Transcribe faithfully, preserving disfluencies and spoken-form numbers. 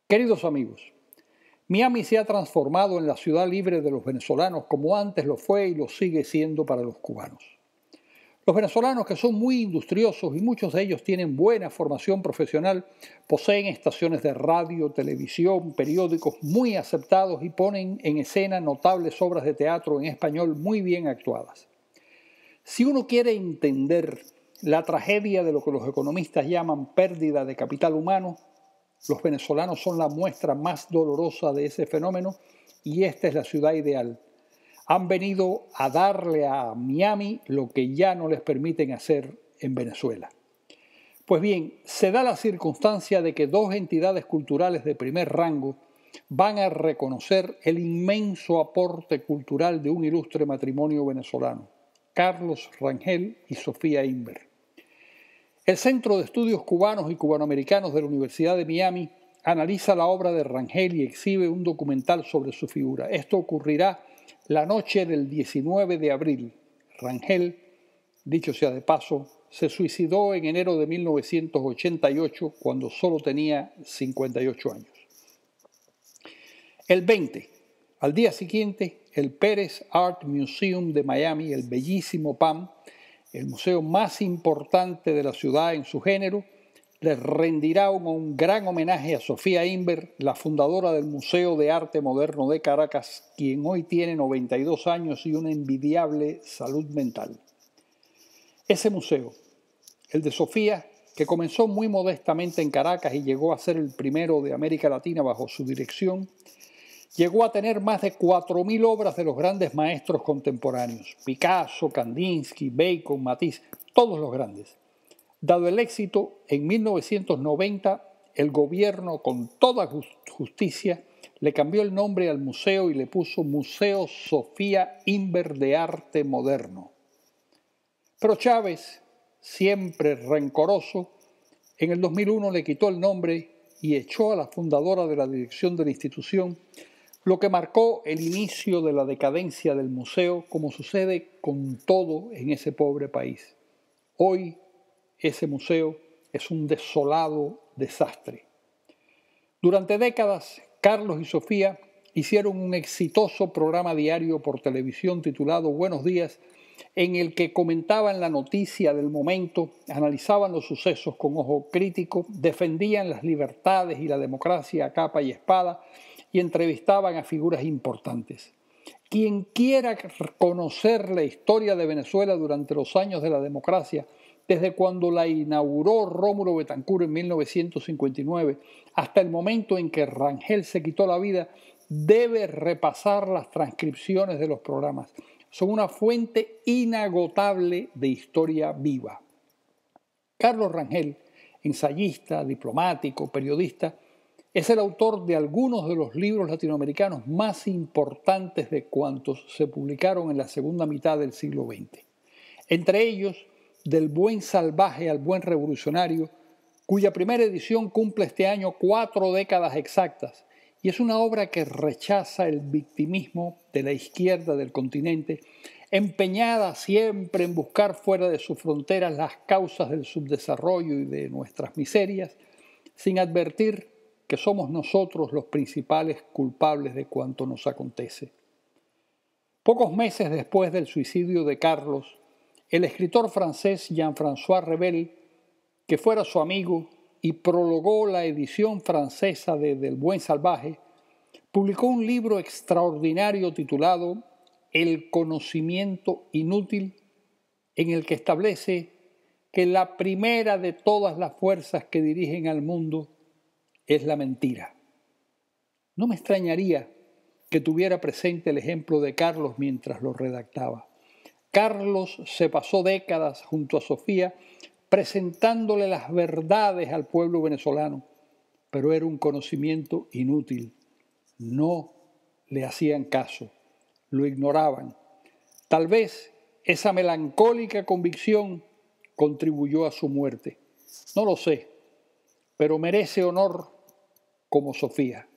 Queridos amigos, Miami se ha transformado en la ciudad libre de los venezolanos como antes lo fue y lo sigue siendo para los cubanos. Los venezolanos, que son muy industriosos y muchos de ellos tienen buena formación profesional, poseen estaciones de radio, televisión, periódicos muy aceptados y ponen en escena notables obras de teatro en español muy bien actuadas. Si uno quiere entender la tragedia de lo que los economistas llaman pérdida de capital humano, los venezolanos son la muestra más dolorosa de ese fenómeno y esta es la ciudad ideal. Han venido a darle a Miami lo que ya no les permiten hacer en Venezuela. Pues bien, se da la circunstancia de que dos entidades culturales de primer rango van a reconocer el inmenso aporte cultural de un ilustre matrimonio venezolano, Carlos Rangel y Sofía Inver. El Centro de Estudios Cubanos y Cubanoamericanos de la Universidad de Miami analiza la obra de Rangel y exhibe un documental sobre su figura. Esto ocurrirá la noche del diecinueve de abril. Rangel, dicho sea de paso, se suicidó en enero de mil novecientos ochenta y ocho cuando solo tenía cincuenta y ocho años. El veinte, al día siguiente, el Pérez Art Museum de Miami, el bellísimo P A M, el museo más importante de la ciudad en su género, les rendirá un, un gran homenaje a Sofía Inver, la fundadora del Museo de Arte Moderno de Caracas, quien hoy tiene noventa y dos años y una envidiable salud mental. Ese museo, el de Sofía, que comenzó muy modestamente en Caracas y llegó a ser el primero de América Latina bajo su dirección, llegó a tener más de cuatro mil obras de los grandes maestros contemporáneos, Picasso, Kandinsky, Bacon, Matisse, todos los grandes. Dado el éxito, en mil novecientos noventa el gobierno, con toda justicia, le cambió el nombre al museo y le puso Museo Sofía Inver de Arte Moderno. Pero Chávez, siempre rencoroso, en el dos mil uno le quitó el nombre y echó a la fundadora de la dirección de la institución, lo que marcó el inicio de la decadencia del museo, como sucede con todo en ese pobre país. Hoy, ese museo es un desolado desastre. Durante décadas, Carlos y Sofía hicieron un exitoso programa diario por televisión titulado Buenos Días, en el que comentaban la noticia del momento, analizaban los sucesos con ojo crítico, defendían las libertades y la democracia a capa y espada y entrevistaban a figuras importantes. Quien quiera conocer la historia de Venezuela durante los años de la democracia, desde cuando la inauguró Rómulo Betancourt en mil novecientos cincuenta y nueve hasta el momento en que Rangel se quitó la vida, debe repasar las transcripciones de los programas. Son una fuente inagotable de historia viva. Carlos Rangel, ensayista, diplomático, periodista, es el autor de algunos de los libros latinoamericanos más importantes de cuantos se publicaron en la segunda mitad del siglo veinte. Entre ellos, Del buen salvaje al buen revolucionario, cuya primera edición cumple este año cuatro décadas exactas, y es una obra que rechaza el victimismo de la izquierda del continente, empeñada siempre en buscar fuera de sus fronteras las causas del subdesarrollo y de nuestras miserias, sin advertir que somos nosotros los principales culpables de cuanto nos acontece. Pocos meses después del suicidio de Carlos, el escritor francés Jean-François Revel, que fuera su amigo y prologó la edición francesa de Del buen salvaje, publicó un libro extraordinario titulado El conocimiento inútil, en el que establece que la primera de todas las fuerzas que dirigen al mundo es la mentira. No me extrañaría que tuviera presente el ejemplo de Carlos mientras lo redactaba. Carlos se pasó décadas junto a Sofía presentándole las verdades al pueblo venezolano, pero era un conocimiento inútil. No le hacían caso, lo ignoraban. Tal vez esa melancólica convicción contribuyó a su muerte. No lo sé, pero merece honor como Sofía.